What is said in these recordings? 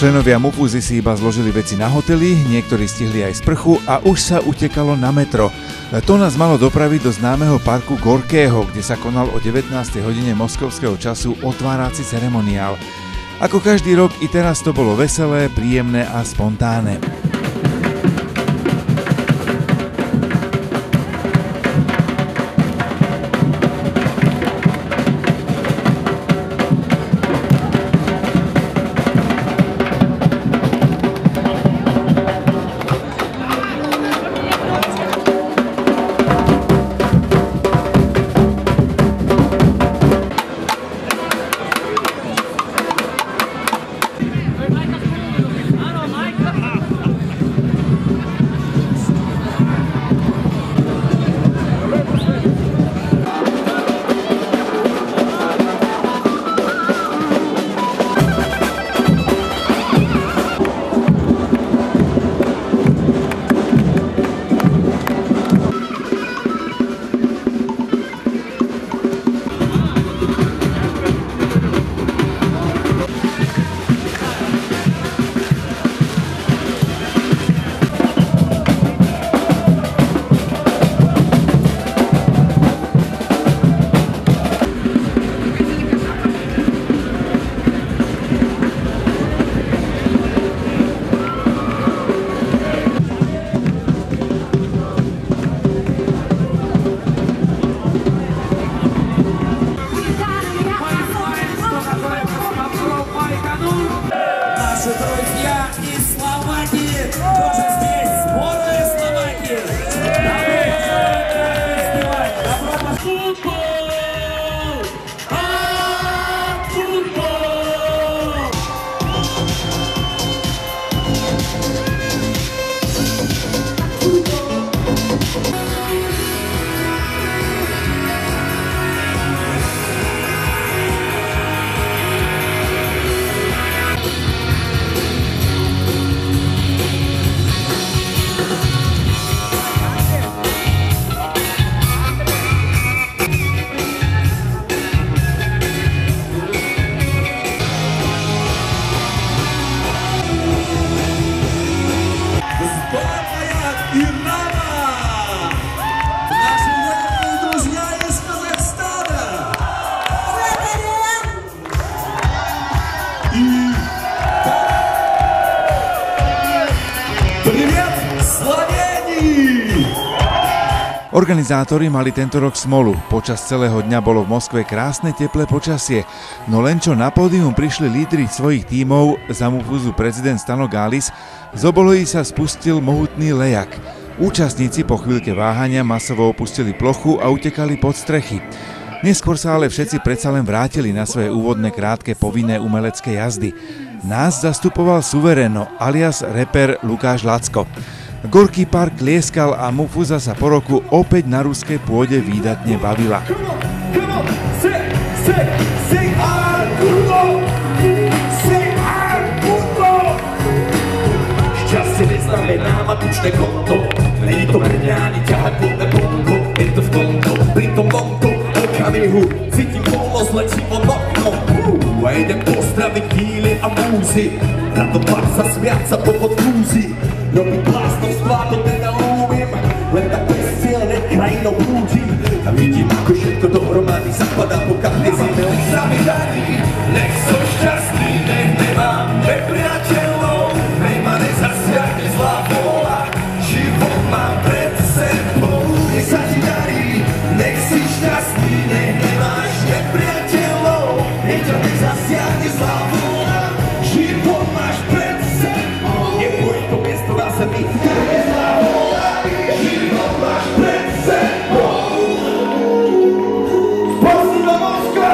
Členovia Mufuzy si iba zložili veci na hoteli, niektorí stihli aj sprchu a už sa utekalo na metro. To nás malo dopraviť do známeho parku Gorkého, kde sa konal o 19. hodine moskovského času otvárací ceremoniál. Ako každý rok, i teraz to bolo veselé, príjemné a spontánne. Organizátori mali tento rok smolu. Počas celého dňa bolo v Moskve krásne teplé počasie, no len čo na pódium prišli lídri svojich tímov, za Mufuzu prezident Stano Galis, z obolohy sa spustil mohutný lejak. Účastníci po chvíľke váhania masovo opustili plochu a utekali pod strechy. Neskôr sa ale všetci predsa len vrátili na svoje úvodné krátke povinné umelecké jazdy. Nás zastupoval suvereno, alias reper Lukáš Lacko. Gorký park lieskal a Mufuza sa po roku opäť na ruskej pôde výdatne bavila. Šťastie neznamená mať tučné konto, není to brňáni ťahať plné bongo, je to v tomto, pri tom bongo, okamihu, cítim voľnosť, letím od oknom, a idem pozdraviť chvíli a múzy, radovať sa, smiať sa popod fúzy. Robiť bláznovstvá, to teda umiem, len tak bezcielne krajinou blúdim a vidím, ako všetko dohromady zapadá po každej zime. Nech sa mi darí, nech som šťastný, nech nemám nepriateľov, nech ma nezasiahne zlá vôľa, život mám pred sebou. Nech sa ti darí, nech si šťastný, nech nemáš nepriateľov, nech ťa nezasiahne zlá vôľa, život máš pred sebou. Neboj to miesto na zemi, život máš pred sebou. Spasiba Moskva!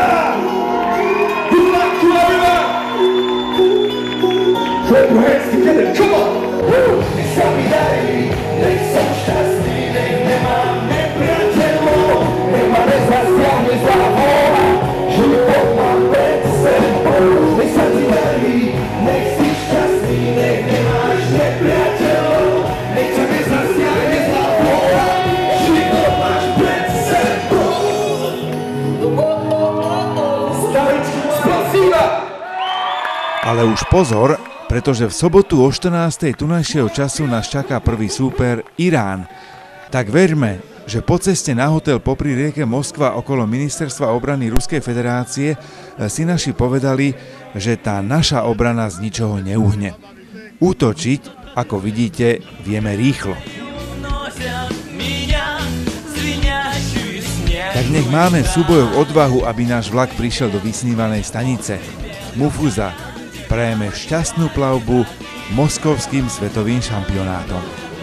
Put your hands together, come on! Nech sa mi darí, nech som šťastný, nech nemám nepriateľov, nech ma nezasiahne zlá vôľa, život mám pred sebou. Nech sa ti darí, nech si šťastný, nech nemáš nepriateľov, nech ťa nezasiahne zlá vôľa, život máš pred sebou. Ale už pozor, pretože v sobotu o 14:00 tunajšieho času nás čaká prvý súper Irán. Tak verme, že po ceste na hotel popri rieke Moskva okolo ministerstva obrany Ruskej federácie si naši povedali, že tá naša obrana z ničoho neuhne. Útočiť, ako vidíte, vieme rýchlo. Tak nech máme v súbojoch odvahu, aby náš vlak prišiel do vysnívanej stanice. Mufuza, prajeme šťastnú plavbu moskovským svetovým šampionátom.